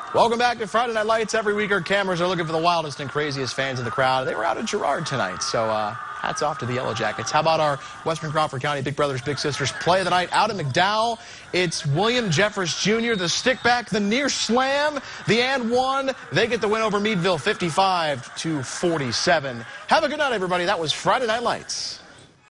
Welcome back to Friday Night Lights. Every week our cameras are looking for the wildest and craziest fans in the crowd. They were out at Girard tonight, so hats off to the Yellow Jackets. How about our Western Crawford County Big Brothers Big Sisters play of the night out in McDowell? It's William Jeffers Jr., the stickback, the near slam, the and one. They get the win over Meadville 55-47. Have a good night, everybody. That was Friday Night Lights.